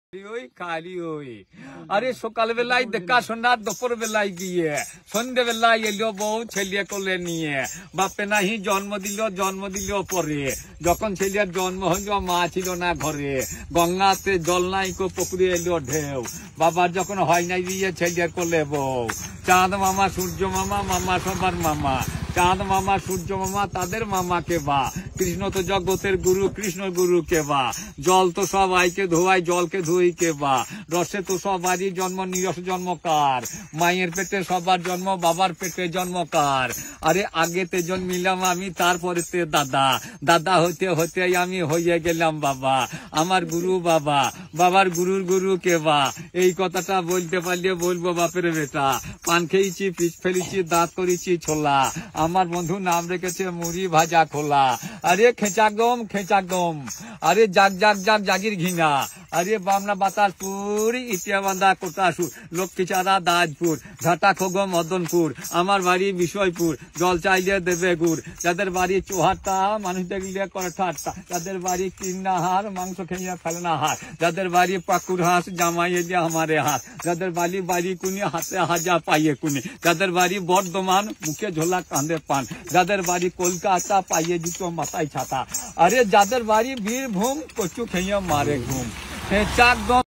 খালি ওই আরে সকাল বেলায় দেখা শোনা দুপুর বেলায় গিয়ে সন্ধ্যে বেলায় এলো বউ ছেলে কোলে নিয়ে বাপে নাহি জন্ম দিল পরে যখন ছেলের জন্ম হইল মা ছিল না ঘরে গঙ্গাতে জল নাই কো পুকুরে এলো ঢেউ বাবার যখন হয় নাই দিয়ে ছেলের কোলে বউ চাঁদ মামা সূর্য মামা মামা সবার মামা চাঁদ মামা সূর্য মামা তাদের মামাকে বা কৃষ্ণ তো জগতের গুরু কৃষ্ণ গুরু কে বা জল তো সব আইকে ধোয়াই জলকে ধুই কে বা রসে তো সবারই জন্ম নিরস জন্মকার মায়ের পেটে সবার জন্ম বাবার পেটে জন্মকার আরে আগেতে জন্মিলাম আমি তারপরেতে দাদা দাদা হতে হতে আমি হয়ে গেলাম বাবা আমার গুরু বাবা বাবার গুরুর গুরু কে বা এই কথাটা বলতে পারলে বলবো বাপের বেটা পান খেয়েছি পিছ ফেলেছি দাঁত করেছি ছোলা আমার বন্ধু নাম রেখেছে মুড়ি ভাজা খোলা আরে খেঁচা গম আরে জাগ জাগ জাগ জাগির ঘিনা আরে বামনা বাতাসপুর ইটিয়া বান্ধা কোটাসুর লক্ষ্মীচারা দাজপুর ঘাটা খোগো মদনপুর আমার বাড়ি বিষয়পুর জল চাইলে দেবে গুড় যাদের বাড়ি চোহাট্টা মানুষ দেখলে করে ঠাট্টা যাদের বাড়ি কিন্না হার মাংস খেয়ে ফেলে না হার যাদের বাড়ি পাকুর হাঁস জামাই এলে আমারে হাত যাদের বাড়ি কুনি হাতে হাজা পাইয়ে কুনি যাদের বাড়ি বর্ধমান মুখে ঝোলা কাঁধে পান যাদের বাড়ি কলকাতা পাইয়ে জুতো মাথায় ছাতা আরে যাদের বাড়ি বীরভূম কচু খেয়ে মারে ঘুম চাক